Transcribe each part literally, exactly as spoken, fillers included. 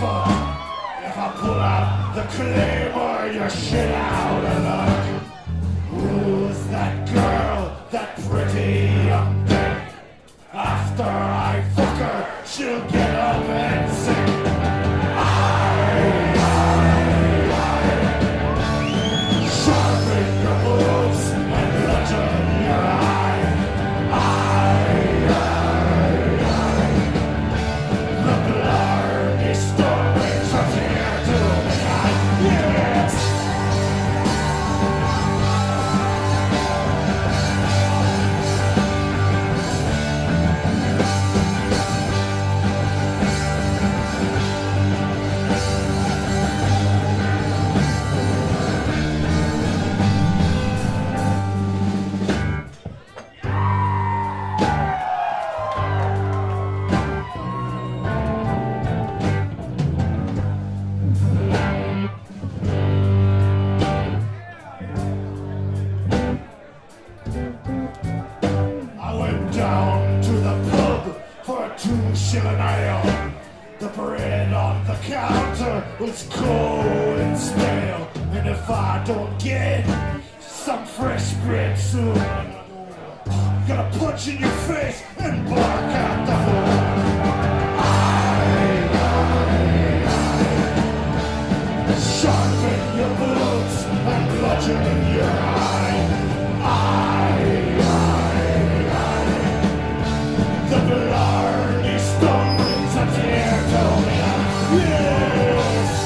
fuck. If I pull out the claymore, you're shit out of luck. Who's that girl, that pretty young thing? After I fuck her, she'll get up and sing. I, I, I, sharpen your boobs and bludgeon your eye. I, I, I, the Blarney story comes here to me. I, yes. Down to the pub for a two shilling ale. The bread on the counter was cold and stale, and if I don't get some fresh bread soon, I'm gonna punch in your face and bark at the moon. I, I, I, sharpen your boots and bludgeon your eye. I, the Blarney stone brings a tear to me. Yes.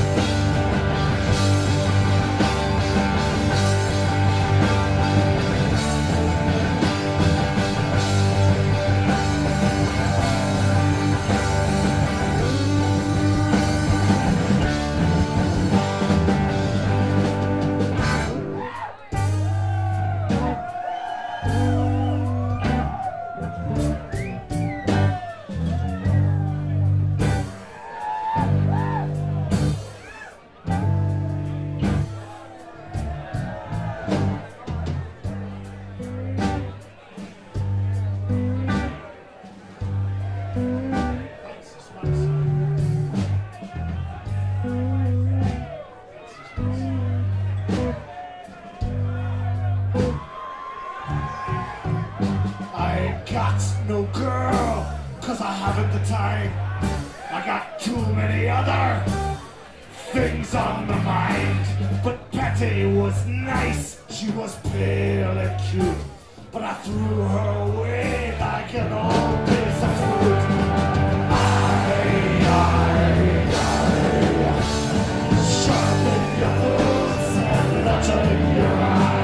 Got no girl, cause I haven't the time. I got too many other things on my mind. But Patty was nice, she was pale and cute, but I threw her away like an old piece of fruit. I, I, I, sharpen your boots and bludgeon your eye.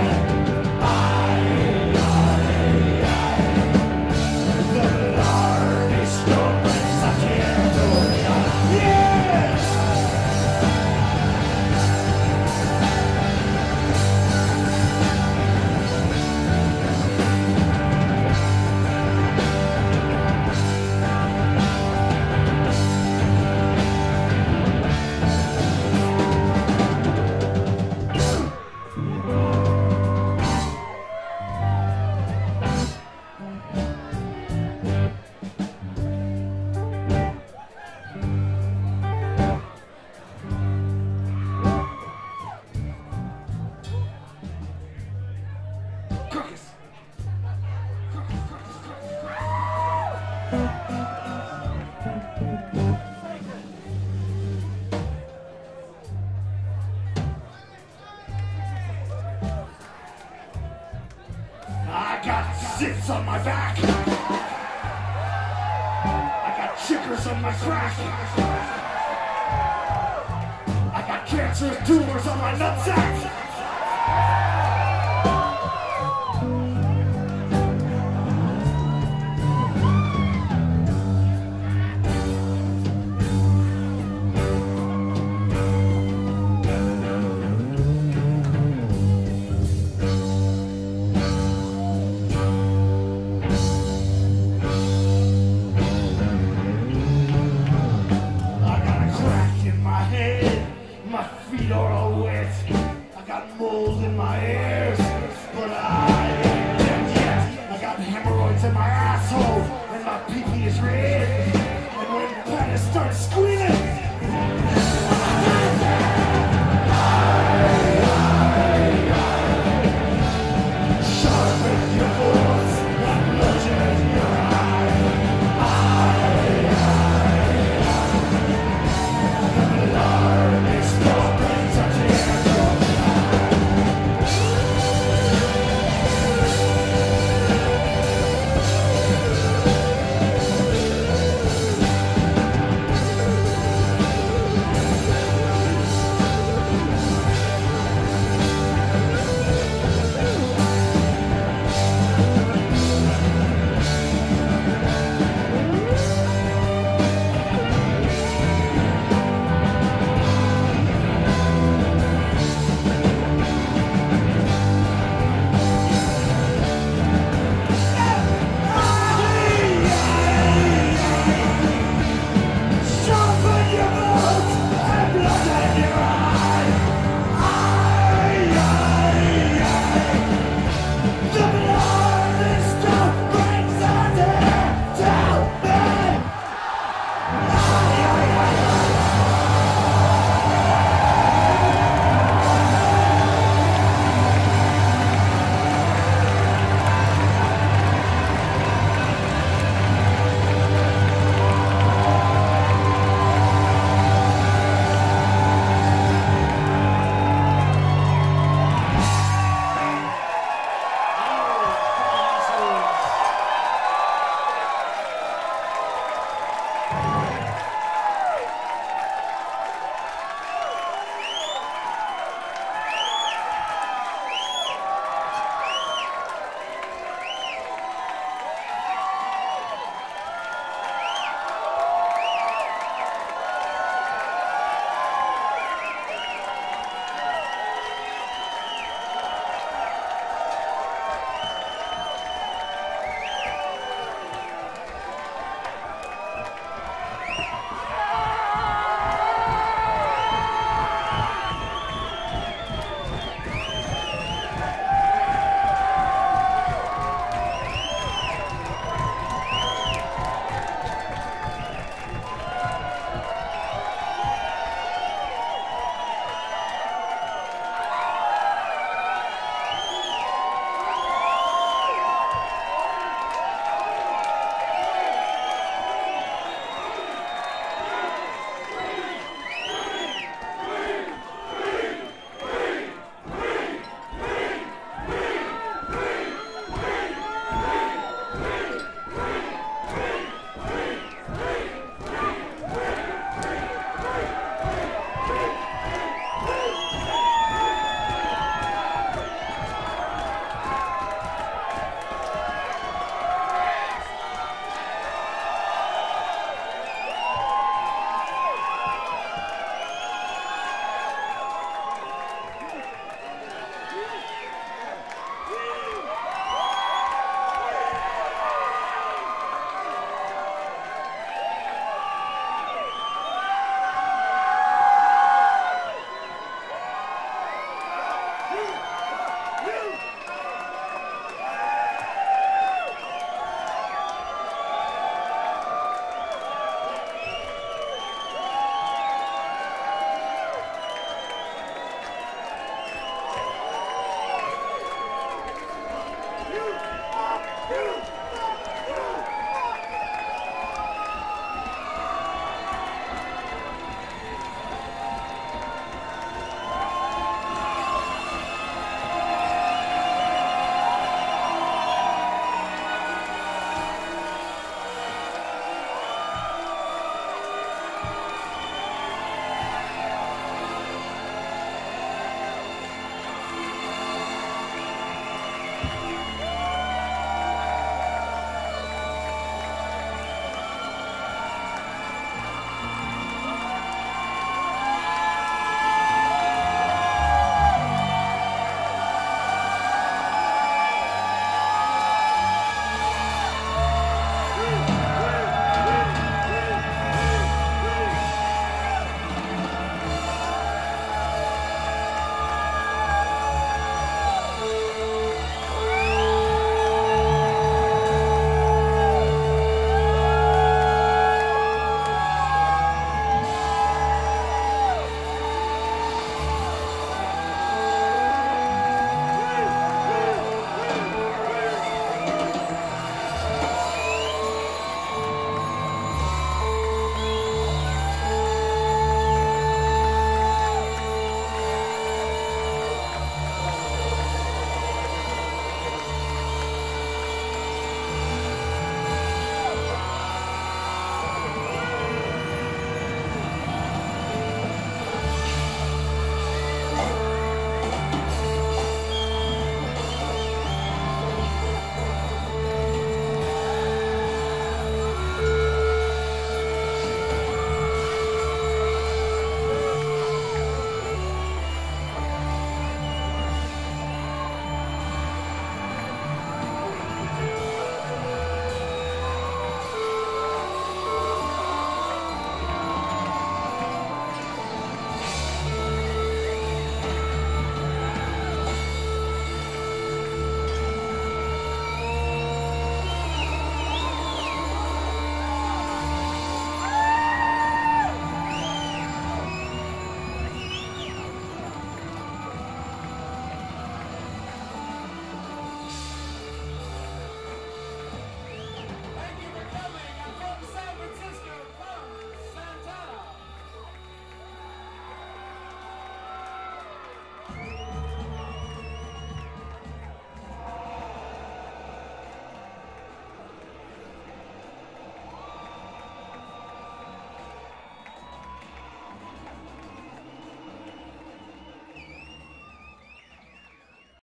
I got zits on my back. I got chickers on my crack. I got cancerous tumors on my nutsack. My feet are all